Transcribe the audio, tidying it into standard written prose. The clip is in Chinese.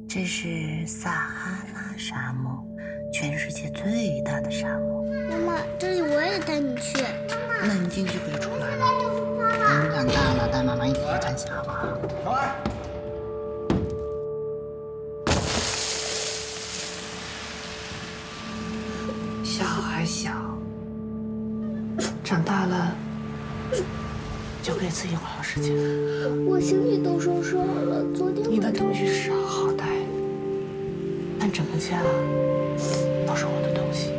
这是撒哈拉沙漠，全世界最大的沙漠。 妈妈，这里我也带你去。 那你进去可就出来了。等你长大了，带妈妈一起去探险，好不好？ 小爱， 小还小，长大了就可以自己环游世界了。 我行李都收拾好了，昨天你的东西是好好带，但整个家都是我的东西。